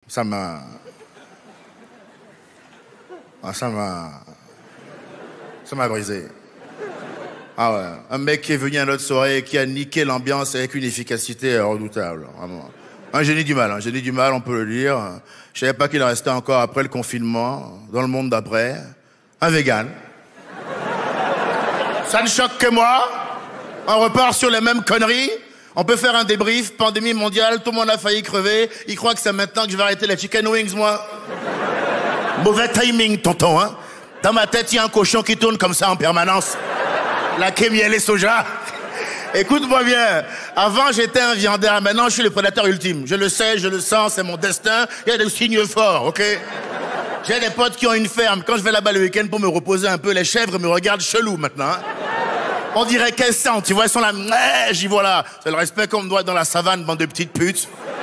Ça m'a... Ah, ça m'a brisé. Ah ouais, un mec qui est venu à notre soirée et qui a niqué l'ambiance avec une efficacité redoutable, vraiment. Un génie du mal, on peut le dire. Je savais pas qu'il en restait encore après le confinement, dans le monde d'après. Un vegan. Ça ne choque que moi. On repart sur les mêmes conneries. On peut faire un débrief, pandémie mondiale, tout le monde a failli crever. Il croit que c'est maintenant que je vais arrêter les chicken wings, moi. Mauvais timing, tonton, hein. Dans ma tête, il y a un cochon qui tourne comme ça en permanence. La miel et soja. Écoute-moi bien. Avant, j'étais un viandaire. Maintenant, je suis le prédateur ultime. Je le sais, je le sens, c'est mon destin. Il y a des signes forts, ok? J'ai des potes qui ont une ferme. Quand je vais là-bas le week-end pour me reposer un peu, les chèvres me regardent chelou maintenant, hein. On dirait qu'elles sentent, tu vois, elles sont là. J'y vois là. C'est le respect qu'on me doit dans la savane, bande de petites putes.